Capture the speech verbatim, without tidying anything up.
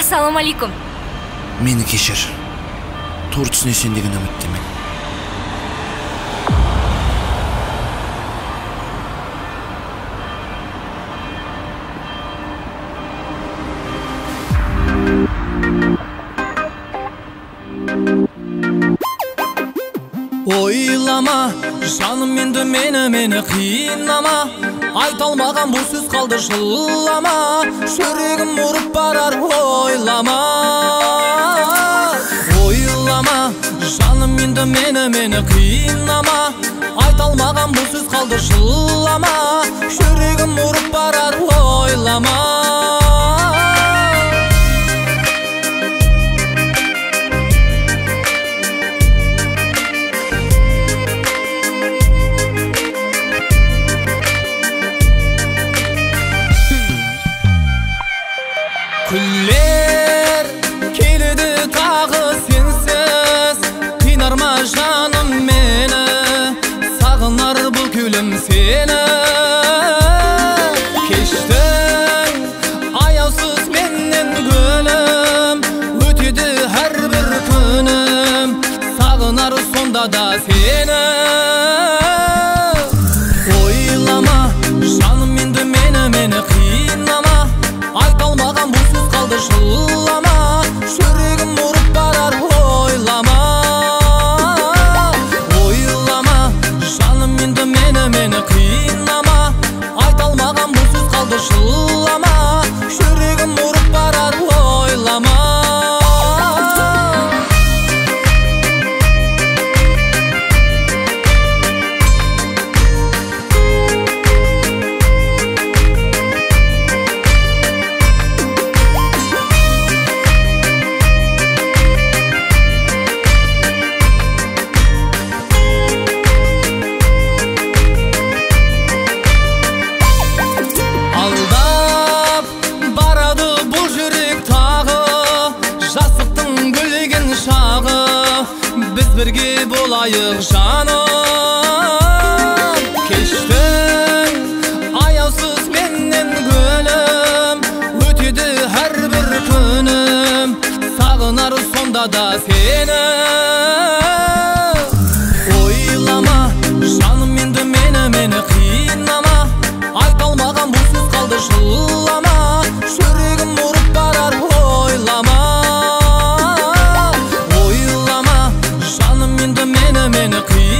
Ассалаумалейкум. Мені кешір. Тура түсінесен деген үміттемін. Ойлама, жаным енді мені мені қинама, айта алмаған бұл сөз қалды жылама, жүрегім ұрып барар ойлама. Ойлама, жаным енді мені мені қинама, айта алмаған бұл сөз қалды жылама, жүрегім ұрып барар ойлама. Күллер келеді тағы сенсіз, қинар ма жаным мені, сағынар бұл күлім сені. Кештің аяусыз менен гүлім, өтеді әрбір күнім, сағынар сонда да сені. Ойлама, жаным енді мені мені қинама, айта алмаған бұл сөз қалды жылама, жүрегім ұрып барар ойлама. Ойлама, жаным енді мені мені қинама, айта алмаған бұл сөз қалды жылама, жүрегім ұрып барар ойлама. Біз бірге болайық жаным, кештің аяусыз менен гүлім, өтеді әрбір күнім, сағынар сонда да сені. Ойлама, жаным енді мені мені қинама, айта алмаған бұл сөз қалды жылама, жүрегім ұрып барар ойлама. Meni